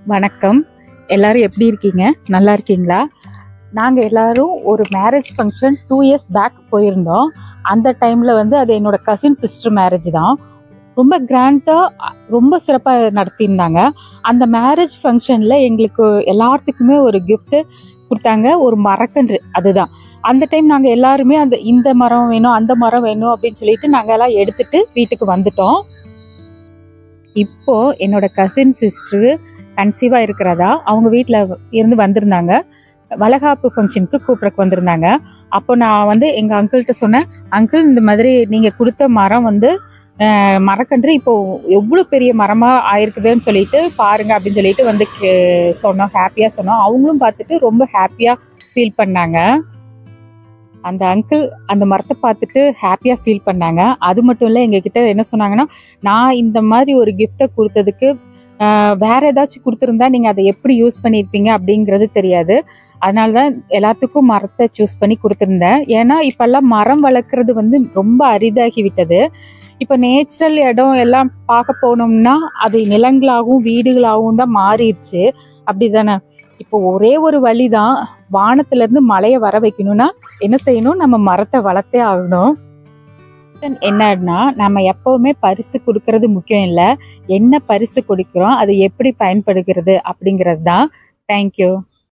வணக்கம். எல்லாரும் எப்படி இருக்கீங்க? நல்லா இருக்கீங்களா? நாங்கள் எல்லாரும் ஒரு மேரேஜ் ஃபங்க்ஷன் 2 இயர்ஸ் பேக் போயிருந்தோம். அந்த டைமில் அது என்னோட கசின் சிஸ்டர் மேரேஜ் தான். ரொம்ப கிராண்டாக ரொம்ப சிறப்பாக நடத்தியிருந்தாங்க. அந்த மேரேஜ் ஃபங்க்ஷனில் எங்களுக்கு எல்லாத்துக்குமே ஒரு கிஃப்ட்டு கொடுத்தாங்க, ஒரு மரக்கன்று. அதுதான் அந்த டைம் நாங்கள் எல்லாருமே இந்த மரம் வேணும் அந்த மரம் வேணும் அப்படின்னு சொல்லிட்டு நாங்கள் எல்லாம் எடுத்துட்டு வீட்டுக்கு வந்துட்டோம். இப்போ என்னோட கசின் சிஸ்டரு கன்சீவாக இருக்கிறதா அவங்க வீட்டில் இருந்து வந்திருந்தாங்க. வளகாப்பு ஃபங்க்ஷனுக்கு கூப்பிட்றக்கு வந்திருந்தாங்க. அப்போ நான் எங்கள் அங்கிள்கிட்ட சொன்னேன், அங்கிள் இந்த மாதிரி நீங்கள் கொடுத்த மரம் மரக்கன்று இப்போ எவ்வளோ பெரிய மரமாக ஆயிருக்குதுன்னு சொல்லிட்டு பாருங்க அப்படின்னு சொல்லிட்டு சொன்னோம். ஹாப்பியாக சொன்னோம். அவங்களும் பார்த்துட்டு ரொம்ப ஹாப்பியாக ஃபீல் பண்ணாங்க. அந்த அங்கிள் அந்த மரத்தை பார்த்துட்டு ஹாப்பியாக ஃபீல் பண்ணாங்க. அது மட்டும் இல்லை, எங்ககிட்ட என்ன சொன்னாங்கன்னா, நான் இந்த மாதிரி ஒரு கிஃப்டை கொடுத்ததுக்கு வேற ஏதாச்சும் கொடுத்துருந்தா நீங்கள் அதை எப்படி யூஸ் பண்ணியிருப்பீங்க அப்படிங்கிறது தெரியாது. அதனால தான் எல்லாத்துக்கும் மரத்தை சூஸ் பண்ணி கொடுத்துருந்தேன். ஏன்னா இப்போல்லாம் மரம் வளர்க்குறது ரொம்ப அரிதாகி விட்டது. இப்போ நேச்சுரல் இடம் எல்லாம் பார்க்க போனோம்னா அது நிலங்களாகவும் வீடுகளாகவும் தான் மாறிடுச்சு. அப்படி தானே? இப்போ ஒரே ஒரு வழி தான், வானத்திலேருந்து மழையை வர வைக்கணும்னா என்ன செய்யணும்? நம்ம மரத்தை வளர்த்தே ஆகணும். என்னன்னா, நம்ம எப்பவுமே பரிசு கொடுக்கறது முக்கியம் இல்லை, என்ன பரிசு கொடுக்குறோம் அது எப்படி பயன்படுகிறது அப்படிங்கிறது தான். தேங்க்யூ.